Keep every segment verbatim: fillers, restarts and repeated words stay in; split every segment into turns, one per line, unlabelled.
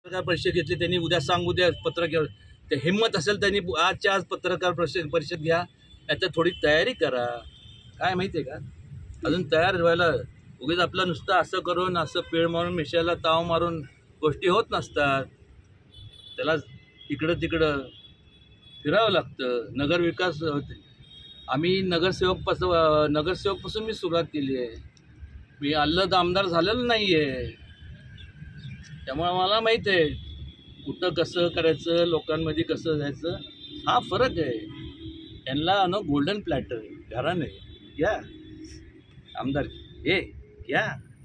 पत्रकार परिषद घेतली त्यांनी, उद्या सांग उद्या पत्रकार, ते हिंमत असेल त्यांनी आजच्या आज पत्रकार परिषद परिषद घ्या, याच्यात थोडी तयारी करा. काय माहिती आहे का, अजून तयार व्हायला उगीच आपलं नुसतं असं करून असं पेळ मारून मिशाला ताव मारून गोष्टी होत नसतात. त्याला इकडं तिकडं फिरावं लागतं. नगरविकास होते. आम्ही नगरसेवकपासून नगरसेवकपासून मी सुरुवात केली आहे. मी अल्लद आमदार झालेलं नाही आहे. त्यामुळे मला माहीत आहे कुठं कसं करायचं, लोकांमध्ये कसं जायचं, हा फरक आहे. यांना न गोल्डन प्लॅटर घराने घ्या आमदार हे घ्या.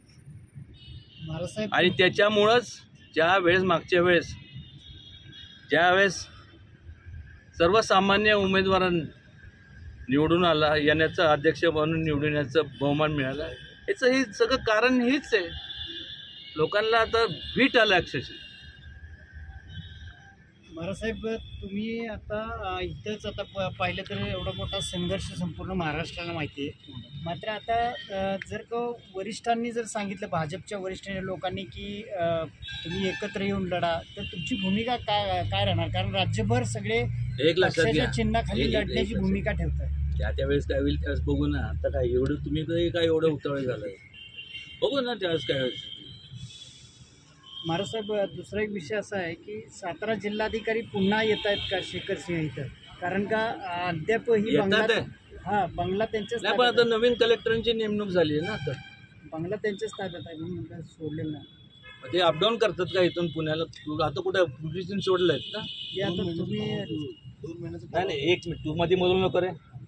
आणि त्याच्यामुळंच ज्या वेळेस मागच्या वेळेस ज्या वेळेस सर्वसामान्य उमेदवारांना निवडून आला येण्याचं, अध्यक्ष म्हणून निवडून येण्याचं बहुमान मिळाला, याचं हे सगळं कारण हेच आहे. लोकांना आता भीट आलं अक्षरशः.
महाराजसाहेब, तुम्ही आता इथंच आता पाहिलं तर एवढा मोठा संघर्ष संपूर्ण महाराष्ट्राला माहिती आहे. मात्र आता जर का वरिष्ठांनी जर सांगितलं, भाजपच्या वरिष्ठांनी लोकांनी की तुम्ही एकत्र येऊन लढा, तर तुमची भूमिका काय काय राहणार? कारण राज्यभर सगळे
एक लक्षात घ्या,
चिन्हाखाली लढण्याची भूमिका ठेवतात.
त्या त्यावेळेस काय होईल त्यावेळेस बघू ना. आता काय एवढं तुम्ही तरी काय एवढं उतावळे झालंय, बघू ना त्यावेळेस काय होईल.
महाराजसाहेब, दुसरा एक विषय असा आहे की सातारा जिल्हाधिकारी पुन्हा येत आहेत का शेखर सिंह इथं? कारण का अद्याप ही बंगला हा बंगला त्यांच्याच
नाही, पण आता नवीन कलेक्टरांची नेमणूक झाली आहे ना, आता
बंगला त्यांच्याच ताब्यात आहे म्हणून सोडले ना.
ते अपडाऊन करतात का इथून पुण्याला? आता कुठे पुलिसांनी सोडलं आहेत ना?
ते आता तुम्ही
नाही नाही एक मिनिट, तू मध्ये बोलू नको रे.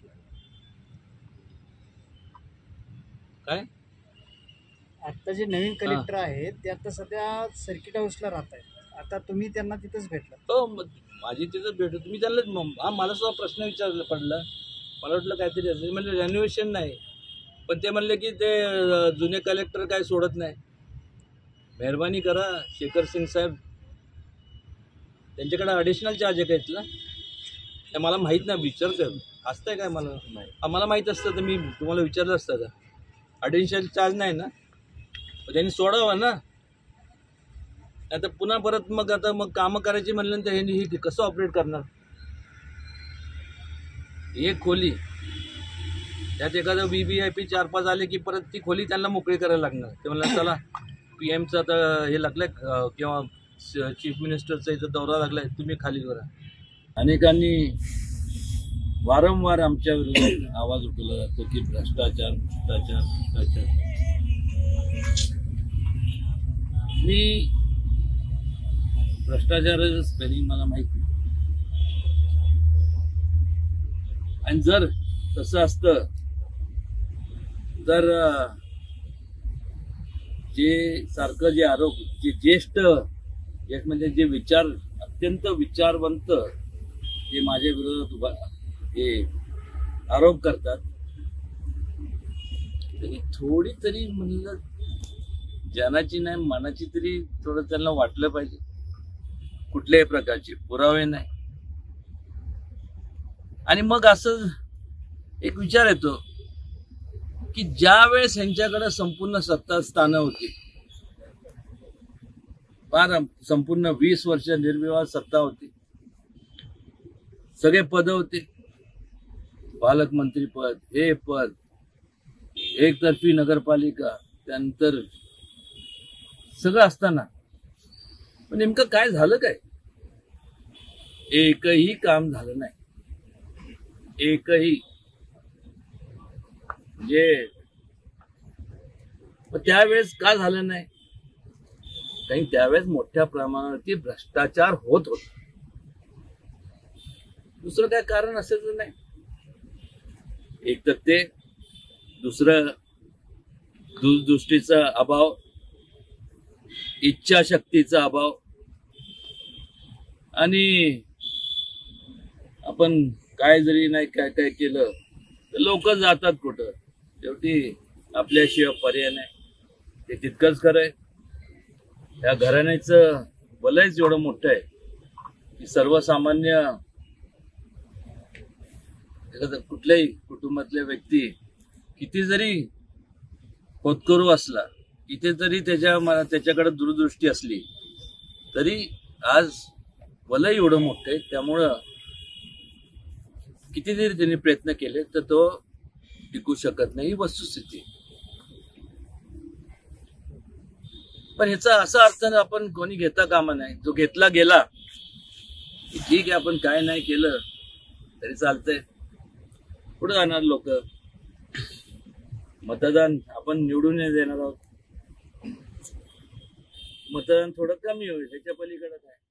काय
आता जे नवीन कलेक्टर आहेत ते आता सध्या सर्किट हाऊसला राहत आहेत. आता तुम्ही त्यांना तिथंच भेटला?
हो, माझी तिथंच भेटू. तुम्ही त्यांना हा मला सुद्धा प्रश्न विचारला पडला. मला वाटलं काहीतरी असेल. म्हणजे रेन्युएशन नाही, पण ते म्हणले की ते जुने कलेक्टर काय सोडत नाही. मेहरबानी करा शेखर सिंग साहेब, त्यांच्याकडे ॲडिशनल चार्ज आहे का इथला? ते मला माहीत नाही, विचारतं असतंय काय मला? आम्हाला माहीत असतं तर मी तुम्हाला विचारलं असतं का? ॲडिशनल चार्ज नाही ना, त्यांनी सोडावं ना. आता पुन्हा परत मग आता मग कामं करायची म्हणल्यानंतर हे ही कसं ऑपरेट करणार? एक खोली त्यात एखादं व्ही व्ही आय पी चार पाच आले की परत ती खोली त्यांना मोकळी करायला लागणार. ते म्हणलं चला पी एमचं आता हे लागलं किंवा चीफ मिनिस्टरचा इथं दौरा लागला आहे, तुम्ही खाली करा. अनेकांनी वारंवार आमच्या विरोधात आवाज उठवला जातो की भ्रष्टाचार भ्रष्टाचार भ्रष्टाचार. मी भ्रष्टाचाराचं स्पेलिंग मला माहिती नाही. आणि जर तसं असतं तर जे सारखं जे आरोप जे ज्येष्ठ एक म्हणजे जे विचार अत्यंत विचारवंत जे माझ्या विरोधात उभा हे आरोप करतात, तरी थोडी तरी म्हणलं जनाची नाही मनाची तरी थोडं त्यांना वाटलं पाहिजे. कुठल्याही प्रकारचे पुरावे नाही. आणि मग असं एक विचार येतो की ज्या वेळेस यांच्याकडे संपूर्ण सत्ता स्थानं होती, फार संपूर्ण वीस वर्ष निर्विवाद सत्ता होती, सगळे पद होते, पालकमंत्री पद, हे पद, एकतर्फी नगरपालिका, त्यानंतर सगळं असताना पण नेमकं काय झालं? काय एकही काम झालं नाही. एकही म्हणजे त्यावेळेस का झालं नाही? कारण त्यावेळेस मोठ्या प्रमाणावरती भ्रष्टाचार होत होता. दुसरं काय कारण असेल नाही. एक तर ते, दुसरं दूरदृष्टीचा अभाव, इच्छाशक्तीचा अभाव. आणि आपण काय जरी नाही काय काय केलं तर लोक जातात कुठं? शेवटी आपल्याशिवाय पर्याय नाही. ते तितकंच खरं आहे. त्या घराण्याचं बलयच एवढं मोठं आहे की सर्वसामान्य एखाद्या कुठल्याही कुटुंबातल्या व्यक्ती किती जरी होतकरू असला, किती जरी त्याच्या त्याच्याकडे दूरदृष्टी असली तरी आज वलय एवढं मोठं आहे, त्यामुळं कितीतरी त्यांनी प्रयत्न केले तर तो टिकू शकत नाही, ही वस्तुस्थिती. पण ह्याचा असा अर्थ आपण कोणी घेता कामा नाही. जो घेतला गेला ठीक आहे, आपण काय नाही केलं तरी चालतंय, पुढे जाणार लोक. मतदान आपण निवडून देणार आहोत, मतदान थोडं कमी होईल, त्याच्या पलीकडे काय.